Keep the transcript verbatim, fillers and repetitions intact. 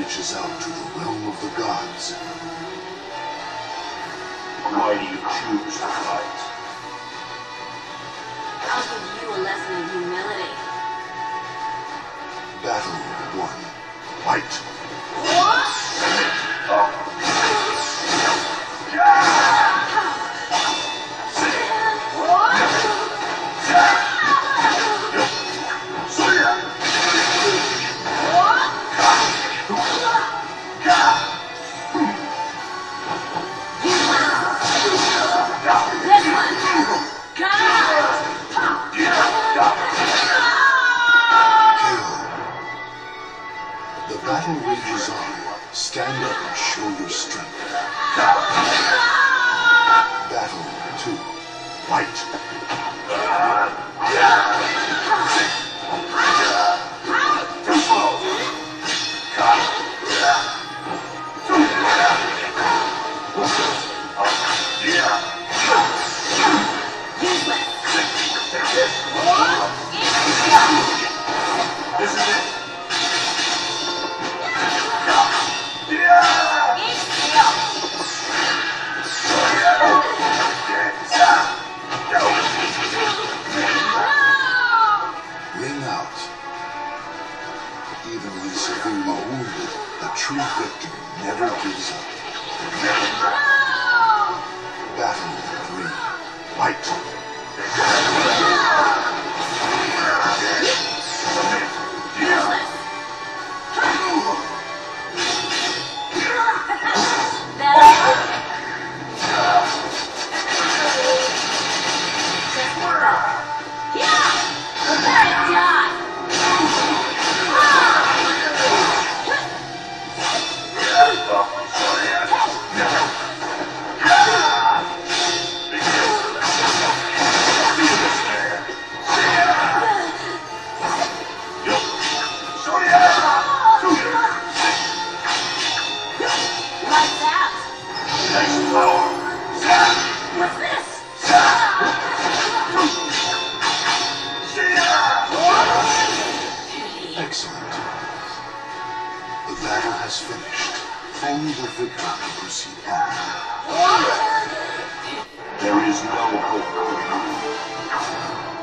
reaches out to the realm of the gods. Why do you choose to fight? I'll give you a lesson in humility. Battle one. Fight! The battle rages on. Stand up and show your strength. Battle two. Fight! This is it. Ring out. Even when severely wounded, a true victor never gives up. Battle three. Fight! What's this? Excellent. The battle has finished. Only the victor can proceed on. There is no hope for you.